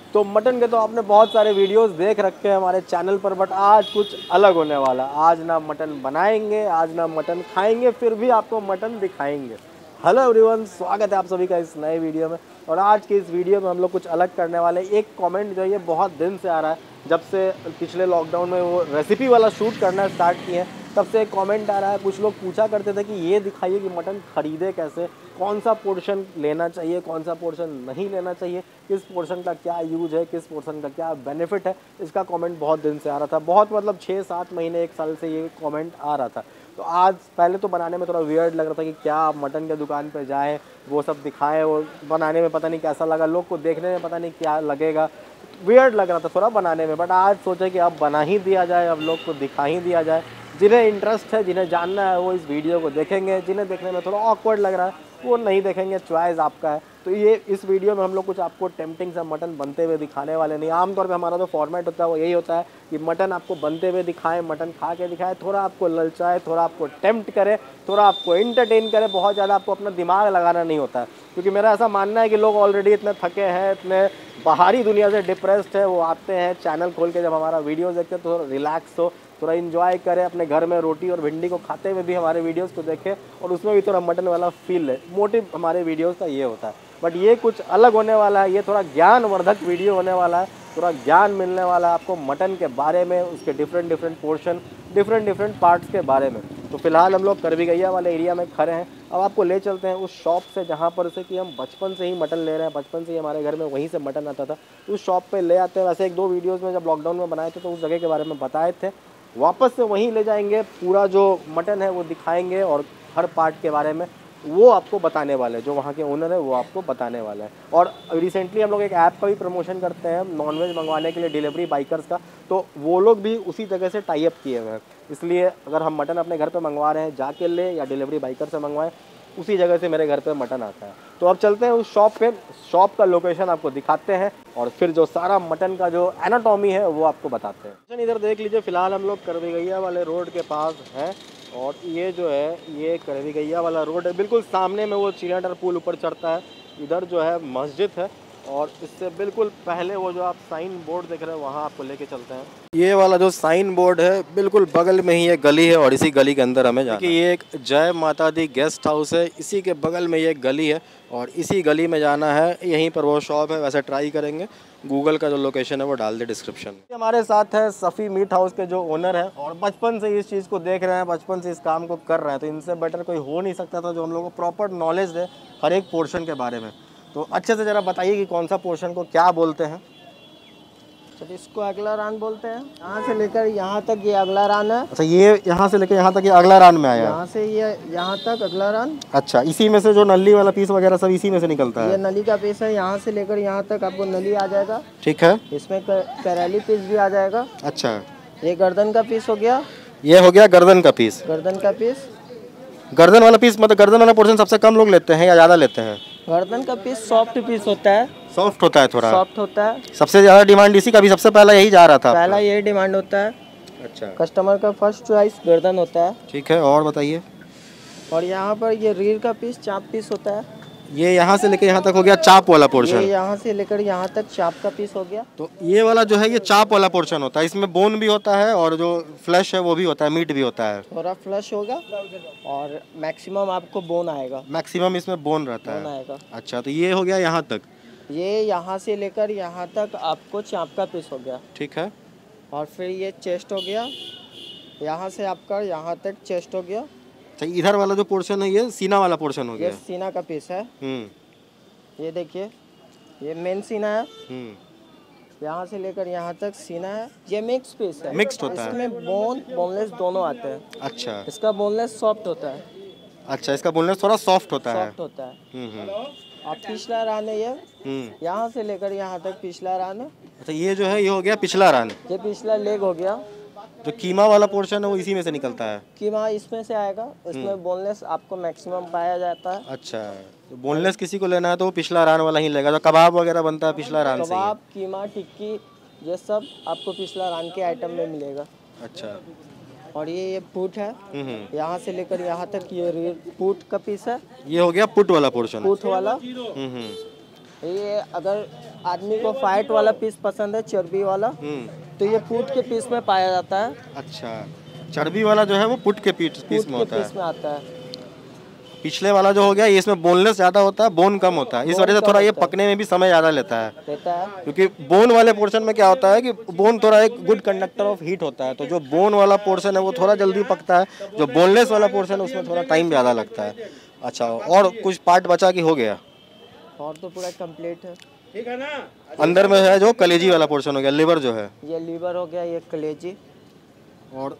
तो मटन के तो आपने बहुत सारे वीडियोस देख रखे हैं हमारे चैनल पर, बट आज कुछ अलग होने वाला। आज ना मटन बनाएंगे, आज ना मटन खाएंगे, फिर भी आपको मटन दिखाएंगे। हेलो एवरीवन, स्वागत है आप सभी का इस नए वीडियो में। और आज की इस वीडियो में हम लोग कुछ अलग करने वाले। एक कमेंट जो है ये बहुत दिन से आ रहा है, जब से पिछले लॉकडाउन में वो रेसिपी वाला शूट करना स्टार्ट किए हैं तब से एक कमेंट आ रहा है। कुछ लोग पूछा करते थे कि ये दिखाइए कि मटन खरीदे कैसे, कौन सा पोर्शन लेना चाहिए, कौन सा पोर्शन नहीं लेना चाहिए, किस पोर्शन का क्या यूज है, किस पोर्शन का क्या बेनिफिट है। इसका कमेंट बहुत दिन से आ रहा था, बहुत मतलब 6-7 महीने 1 साल से ये कमेंट आ रहा था। तो आज पहले तो बनाने में थोड़ा वियर्ड लग रहा था कि क्या मटन के दुकान पर जाएँ, वो सब दिखाएँ, वो बनाने में पता नहीं कैसा लगा, लोग को देखने में पता नहीं क्या लगेगा, वियर्ड लग रहा था थोड़ा बनाने में। बट आज सोचे कि अब बना ही दिया जाए, अब लोग को दिखा ही दिया जाए। जिन्हें इंटरेस्ट है, जिन्हें जानना है, वो इस वीडियो को देखेंगे। जिन्हें देखने में थोड़ा ऑकवर्ड लग रहा है वो नहीं देखेंगे, चॉइस आपका है। तो ये इस वीडियो में हम लोग कुछ आपको टेम्पटिंग सा मटन बनते हुए दिखाने वाले नहीं। आमतौर पे हमारा जो फॉर्मेट होता है वो यही होता है कि मटन आपको बनते हुए दिखाएं, मटन खा के दिखाएं, थोड़ा आपको ललचाए, थोड़ा आपको टेम्प्ट करे, थोड़ा आपको इंटरटेन करे। बहुत ज़्यादा आपको अपना दिमाग लगाना नहीं होता है, क्योंकि मेरा ऐसा मानना है कि लोग ऑलरेडी इतने थके हैं, इतने बाहरी दुनिया से डिप्रेस्ड है, वो आते हैं चैनल खोल के जब हमारा वीडियो देखते हैं तो थोड़ा रिलैक्स हो, थोड़ा इन्जॉय करें, अपने घर में रोटी और भिंडी को खाते हुए भी हमारे वीडियोस को देखें और उसमें भी थोड़ा मटन वाला फील है। मोटिव हमारे वीडियोस का ये होता है। बट ये कुछ अलग होने वाला है, ये थोड़ा ज्ञानवर्धक वीडियो होने वाला है, थोड़ा ज्ञान मिलने वाला है आपको मटन के बारे में, उसके डिफरेंट पोर्शन, डिफरेंट पार्ट्स के बारे में। तो फिलहाल हम लोग करवीगैया वाले एरिया में खड़े हैं। अब आपको ले चलते हैं उस शॉप से जहाँ पर से कि हम बचपन से ही मटन ले रहे हैं, बचपन से ही हमारे घर में वहीं से मटन आता था। उस शॉप पे ले आते हैं। वैसे 1-2 वीडियोज़ में जब लॉकडाउन में बनाए थे तो उस जगह के बारे में बताए थे। वापस से वहीं ले जाएंगे, पूरा जो मटन है वो दिखाएंगे और हर पार्ट के बारे में वो आपको बताने वाले हैं। जो वहाँ के ओनर है वो आपको बताने वाला है। और रिसेंटली हम लोग एक ऐप का भी प्रमोशन करते हैं नॉनवेज मंगवाने के लिए, डिलीवरी बाइकर्स का। तो वो लोग भी उसी जगह से टाई अप किए हुए हैं। इसलिए अगर हम मटन अपने घर पे मंगवा रहे हैं, जाके ले या डिलीवरी बाइकर से मंगवाएं, उसी जगह से मेरे घर पे मटन आता है। तो अब चलते हैं उस शॉप पे, शॉप का लोकेशन आपको दिखाते हैं और फिर जो सारा मटन का जो एनाटॉमी है वो आपको बताते हैं। इधर देख लीजिए, फिलहाल हम लोग करवीगैया वाले रोड के पास हैं और ये जो है ये करवीगैया वाला रोड है। बिल्कुल सामने में वो चिड़ियाघर पुल ऊपर चढ़ता है, इधर जो है मस्जिद है और इससे बिल्कुल पहले वो जो आप साइन बोर्ड देख रहे हैं वहाँ आपको लेके चलते हैं। ये वाला जो साइन बोर्ड है बिल्कुल बगल में ही एक गली है और इसी गली के अंदर हमें जाना है। ये एक जय माता दी गेस्ट हाउस है, इसी के बगल में ये एक गली है और इसी गली में जाना है। यहीं पर वो शॉप है। वैसे ट्राई करेंगे, गूगल का जो लोकेशन है वो डाल दे डिस्क्रिप्शन में। हमारे साथ है सफ़ी मीट हाउस के जो ओनर है और बचपन से इस चीज़ को देख रहे हैं, बचपन से इस काम को कर रहे हैं, तो इनसे बेटर कोई हो नहीं सकता था जो हम लोग को प्रॉपर नॉलेज दे हर एक पोर्शन के बारे में। तो अच्छे से ज़रा बताइए कि कौन सा पोर्शन को क्या बोलते हैं। तो इसको अगला रान बोलते हैं। यहाँ से लेकर यहाँ तक ये अगला रान है। अच्छा, ये यहाँ से लेकर यहाँ तक ये अगला रान में आया है। यहाँ से ये यहाँ तक अगला रान। अच्छा, इसी में से जो नली वाला पीस वगैरह सब इसी में से निकलता है। ये नली का पीस है, यहाँ से लेकर यहाँ तक आपको नली आ जाएगा। ठीक है। इसमें करेली पीस भी आ जाएगा। अच्छा, ये गर्दन का पीस हो गया। ये हो गया गर्दन का पीस। गर्दन का पीस, गर्दन वाला पीस मतलब गर्दन वाला पोर्शन सबसे कम लोग लेते हैं या ज़्यादा लेते हैं? गर्दन का पीस सॉफ्ट पीस होता है। सॉफ्ट होता है, थोड़ा सॉफ्ट होता है। सबसे ज़्यादा डिमांड इसी का भी सबसे पहला यही जा रहा था। पहला यही डिमांड होता है। अच्छा, कस्टमर का फर्स्ट चॉइस गर्दन होता है। ठीक है, और बताइए। और यहाँ पर ये रीढ़ का पीस, चाप पीस होता है। ये यहाँ से लेकर यहाँ तक हो गया चाप वाला पोर्शन। ये यहाँ से लेकर यहाँ तक चाप का पीस हो गया। तो ये वाला जो है ये चाप वाला पोर्शन होता है, इसमें बोन भी होता है और जो फ्लैश है वो भी होता है, मीट भी होता है। थोड़ा फ्लश होगा और मैक्सिमम आपको बोन आएगा। मैक्सिमम इसमें बोन रहता बोन है। आएगा। अच्छा, तो ये हो गया यहाँ तक। ये यहाँ से लेकर यहाँ तक आपको चाप का पीस हो गया। ठीक है। और फिर ये चेस्ट हो गया, यहाँ से आपका यहाँ तक चेस्ट हो गया। तो इधर वाला जो पोर्शन है ये सीना वाला पोर्शन हो गया। ये सीना का पीस है। ये देखिए, ये मेन सीना है। यहाँ से लेकर यहाँ तक सीना है। ये मिक्स पीस है, मिक्स्ड होता है। इसमें बोन बोनलेस दोनों आते हैं। अच्छा, इसका बोनलेस सॉफ्ट होता है। अच्छा, इसका बोनलेस थोड़ा सॉफ्ट होता है। सॉफ्ट होता है। और पिछला रान है ये, यहाँ से लेकर यहाँ तक पिछला रान है। अच्छा, ये जो है ये हो गया पिछला रान। ये पिछला लेग हो गया। जो कीमा वाला पोर्शन है वो इसी में से निकलता है। कीमा इसमें से आएगा। इसमें बोनलेस आपको मैक्सिमम पाया जाता है। अच्छा, तो बोनलेस किसी को लेना है तो वो पिछला रान वाला ही लेगा। जो कबाब वगैरह बनता है पिछला रान से ही है। कबाब, कीमा, टिक्की, ये सब आपको पिछला रान के आइटम में मिलेगा। अच्छा, और ये पुट है, यहाँ से लेकर यहाँ तक ये पुट का पीस है। ये हो गया पुट वाला पोर्शन। पुट वाला। ये अगर आदमी को फैट वाला पीस पसंद है, चर्बी वाला, तो ये फूट के पीस में पाया जाता है। अच्छा, चर्बी वाला जो है वो पुट के पीस में होता है। पीस में आता है। पिछले वाला जो हो गया ये इसमें बोनलेस ज़्यादा होता है, बोन कम होता है, इस वजह से थोड़ा ये पकने में भी समय ज़्यादा लेता है। क्योंकि बोन वाले पोर्शन में क्या होता है कि बोन थोड़ा एक गुड कंडक्टर ऑफ हीट होता है, तो जो बोन वाला पोर्शन है वो थोड़ा जल्दी पकता है, जो बोनलेस वाला पोर्शन है उसमें थोड़ा टाइम ज़्यादा लगता है। अच्छा, और कुछ पार्ट बचा कि हो गया? और तो पूरा कंप्लीट है। ठीक है ना। अंदर में है जो कलेजी वाला पोर्शन हो गया, लिवर जो है, ये लिवर हो गया, ये कलेजी। और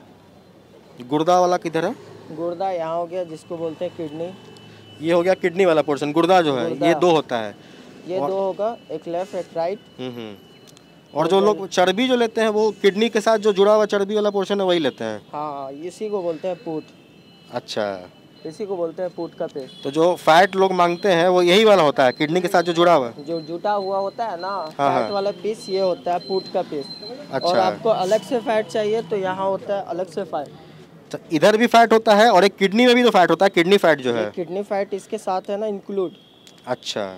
गुर्दा वाला किधर है? गुर्दा यहाँ हो गया, जिसको बोलते हैं किडनी। ये हो गया किडनी वाला पोर्शन। गुर्दा जो है ये दो होता है, ये दो होगा, एक लेफ्ट एक राइट। और जो लोग चर्बी जो लेते हैं वो किडनी के साथ जो जुड़ा हुआ चर्बी वाला पोर्शन है वही लेते हैं। हाँ, इसी को बोलते हैं पूट। अच्छा, इसी को बोलते हैं पूट का पेस्ट। तो जो फैट लोग मांगते हैं वो यही वाला होता है, किडनी के साथ जो जुड़ा हुआ है, जो जुटा हुआ होता है ना, फैट वाला पीस, ये होता है पूट का पीस। अच्छा। और आपको अलग से फैट चाहिए तो यहाँ होता है अलग से फैट। तो इधर भी फैट होता है और एक किडनी में भी तो फैट होता है, किडनी फैट जो है। किडनी फैट इसके साथ है ना, इंक्लूड। अच्छा,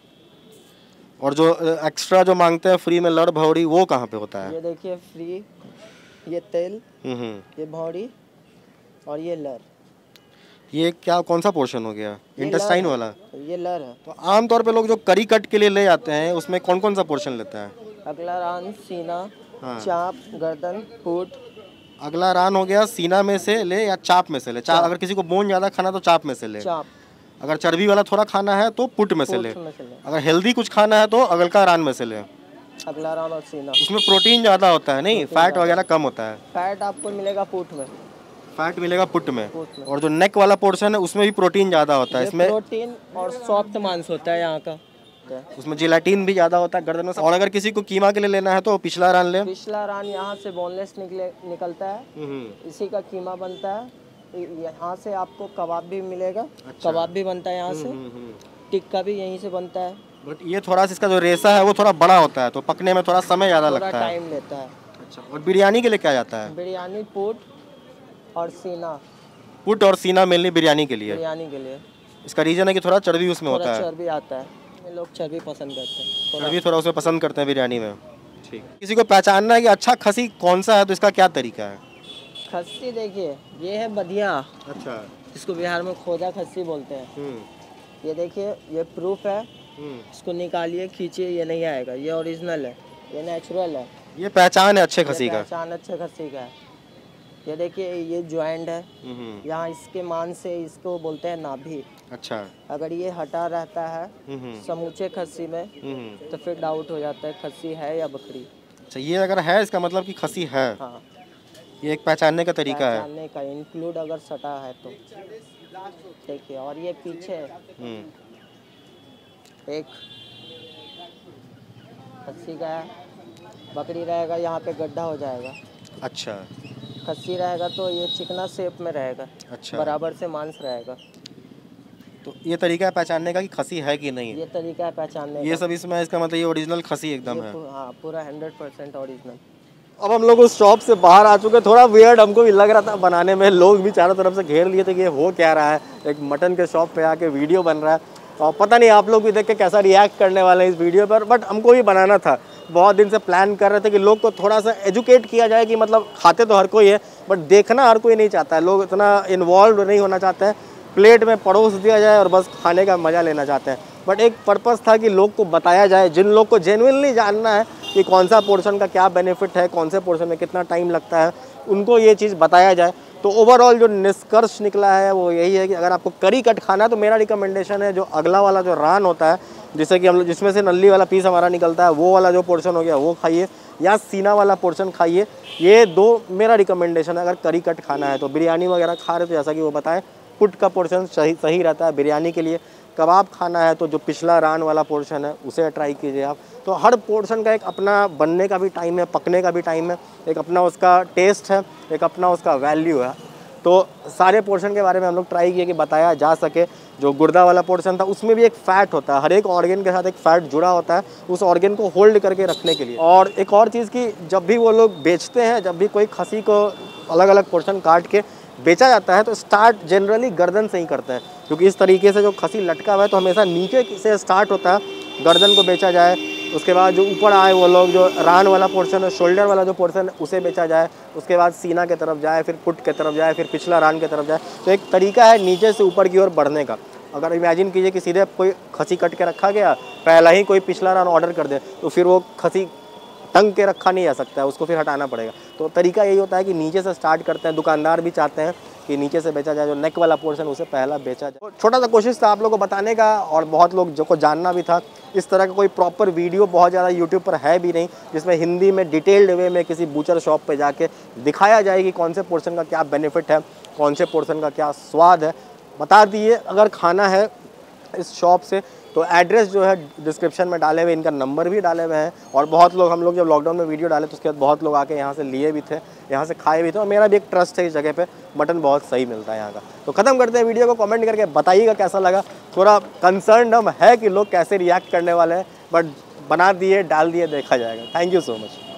और जो एक्स्ट्रा जो मांगते हैं फ्री में लड़ भौरी, वो कहाँ पे होता है? ये देखिए फ्री, ये तेल, ये भौरी और ये लर। ये क्या, कौन सा पोर्शन हो गया? इंटेस्टाइन वाला? ये लर है। तो आमतौर पे लोग जो करी कट के लिए ले जाते हैं उसमें कौन कौन सा पोर्शन लेते हैं? अगला रान, सीना, चाप, गर्दन, पूट। अगला रान हो गया, सीना में से ले या चाप में से ले? चाप, अगर किसी को बोन ज़्यादा खाना तो चाप में से ले। चाप। अगर चर्बी वाला थोड़ा खाना है तो पुट में से ले। अगर हेल्दी कुछ खाना है तो अगलका रान में से ले। अगला रान और सीना। उसमें प्रोटीन ज़्यादा होता है, नहीं फैट वगैरह कम होता है। फैट आपको मिलेगा पूट में। फैट मिलेगा पुट में। और जो नेक वाला पोर्शन है उसमें भी प्रोटीन ज़्यादा होता है। इसमें प्रोटीन और सॉफ्ट मांस होता है यहाँ का, उसमें जिलेटिन भी ज़्यादा होता है गर्दन में। और अगर किसी को कीमा के लिए लेना है तो पिछला रान ले। पिछला रान यहाँ से बोनलेस निकलता है, इसी का कीमा बनता है। यहाँ से आपको कबाब भी मिलेगा। अच्छा। कबाब भी बनता है यहाँ से, टिक्का भी यहीं से बनता है। बट ये थोड़ा सा इसका जो रेशा है वो थोड़ा बड़ा होता है, तो पकने में थोड़ा समय ज़्यादा लगता है, टाइम लेता है। अच्छा, और बिरयानी के लिए क्या जाता है? बिरयानी पुट और सीना। पुट और सीना मेनली बिरयानी के लिए। बिरयानी के लिए इसका रीजन है कि थोड़ा चर्बी उसमें होता है। चर्बी आता है, लोग चर्बी पसंद करते हैं, चर्बी थोड़ा उसमें पसंद करते हैं बिरयानी में। ठीक। किसी को पहचानना है कि अच्छा खसी कौन सा है तो इसका क्या तरीका है? खस्सी देखिए, ये है बधिया। अच्छा, इसको बिहार में खोजा खस्सी बोलते हैं। ये देखिए, ये प्रूफ है। इसको निकालिए, खींचिए, ये नहीं आएगा। ये ओरिजिनल है, ये नेचुरल है। ये पहचान है अच्छे खसी का। पहचान अच्छे खस्सी का है। ये देखिए, ये ज्वाइंट है, यहाँ इसके मान से इसको बोलते हैं नाभि। अच्छा, अगर ये हटा रहता है समूचे खस्सी में तो फिर डाउट हो जाता है खस्सी है या बकरी। अच्छा, ये अगर है इसका मतलब कि खसी है। हाँ, ये एक पहचानने का तरीका है। पहचानने का, इंक्लूड अगर सटा है तो देखिए। और ये पीछे एक खस्सी का है, बकरी रहेगा यहाँ पे गड्ढा हो जाएगा। अच्छा, खस्सी रहेगा तो ये चिकना शेप में रहेगा। अच्छा, बराबर से मांस रहेगा। तो ये तरीका है पहचानने का कि खसी है कि नहीं। ये तरीका है पहचानने ये सब इसमें इसका मतलब ये ओरिजिनल खसी एकदम है। हाँ, पूरा 100% ओरिजिनल। अब हम लोग उस शॉप से बाहर आ चुके, थोड़ा वियर्ड हमको भी लग रहा था बनाने में। लोग भी चारों तरफ से घेर लिए थे कि ये हो क्या रहा है, एक मटन के शॉप पे आके वीडियो बन रहा है। और पता नहीं आप लोग भी देख के कैसा रिएक्ट करने वाले हैं इस वीडियो पर। बट हमको भी बनाना था, बहुत दिन से प्लान कर रहे थे कि लोग को थोड़ा सा एजुकेट किया जाए कि मतलब खाते तो हर कोई है बट देखना हर कोई नहीं चाहता है। लोग इतना इन्वॉल्व नहीं होना चाहते हैं, प्लेट में परोस दिया जाए और बस खाने का मज़ा लेना चाहते हैं। बट एक पर्पस था कि लोग को बताया जाए, जिन लोग को जेन्युइनली जानना है कि कौन सा पोर्शन का क्या बेनिफिट है, कौन से पोर्शन में कितना टाइम लगता है, उनको ये चीज़ बताया जाए। तो ओवरऑल जो निष्कर्ष निकला है वो यही है कि अगर आपको करी कट खाना है तो मेरा रिकमेंडेशन है जो अगला वाला जो रान होता है, जिससे कि हम लोग जिसमें से नल्ली वाला पीस हमारा निकलता है, वो वाला जो पोर्शन हो गया वो खाइए, या सीना वाला पोर्शन खाइए। ये दो मेरा रिकमेंडेशन है अगर करी कट खाना है तो। बिरयानी वगैरह खा रहे तो जैसा कि वो बताएं पुट का पोर्शन सही रहता है बिरयानी के लिए। कबाब खाना है तो जो पिछला रान वाला पोर्शन है उसे ट्राई कीजिए आप। तो हर पोर्शन का एक अपना बनने का भी टाइम है, पकने का भी टाइम है, एक अपना उसका टेस्ट है, एक अपना उसका वैल्यू है। तो सारे पोर्शन के बारे में हम लोग ट्राई किए कि बताया जा सके। जो गुर्दा वाला पोर्शन था उसमें भी एक फ़ैट होता है, हर एक ऑर्गन के साथ एक फ़ैट जुड़ा होता है उस ऑर्गन को होल्ड करके रखने के लिए। और एक और चीज़ कि जब भी वो लोग बेचते हैं, जब भी कोई खसी को अलग अलग पोर्शन काट के बेचा जाता है तो स्टार्ट जनरली गर्दन से ही करते हैं, क्योंकि इस तरीके से जो खसी लटका हुआ है तो हमेशा नीचे से स्टार्ट होता है गर्दन को बेचा जाए, उसके बाद जो ऊपर आए वो लोग जो रान वाला पोर्शन है, शोल्डर वाला जो पोर्शन है उसे बेचा जाए, उसके बाद सीना की तरफ जाए, फिर पुट की तरफ जाए, फिर पिछला रान की तरफ जाए। तो एक तरीका है नीचे से ऊपर की ओर बढ़ने का। अगर इमेजिन कीजिए कि सीधे कोई खसी कट के रखा गया, पहला ही कोई पिछला रान ऑर्डर कर दे तो फिर वो खसी टंग के रखा नहीं जा सकता है, उसको फिर हटाना पड़ेगा। तो तरीका यही होता है कि नीचे से स्टार्ट करते हैं। दुकानदार भी चाहते हैं कि नीचे से बेचा जाए, जो नेक वाला पोर्शन उसे पहला बेचा जाए। तो छोटा सा कोशिश था आप लोगों को बताने का, और बहुत लोग जो को जानना भी था। इस तरह का कोई प्रॉपर वीडियो बहुत ज़्यादा यूट्यूब पर है भी नहीं, जिसमें हिंदी में डिटेल्ड वे में किसी बूचर शॉप पे जाके दिखाया जाए कि कौन से पोर्शन का क्या बेनिफिट है, कौन से पोर्शन का क्या स्वाद है। बता दिए, अगर खाना है इस शॉप से तो एड्रेस जो है डिस्क्रिप्शन में डाले हुए, इनका नंबर भी डाले हुए हैं। और बहुत लोग, हम लोग जब लॉकडाउन में वीडियो डाले तो उसके बाद बहुत लोग आके यहाँ से लिए भी थे, यहाँ से खाए भी थे, और मेरा भी एक ट्रस्ट है इस जगह पे, मटन बहुत सही मिलता है यहाँ का। तो ख़त्म करते हैं वीडियो को, कमेंट करके बताइएगा कैसा लगा। थोड़ा कंसर्न हम है कि लोग कैसे रिएक्ट करने वाले हैं, बट बना दिए, डाल दिए, देखा जाएगा। Thank you so much.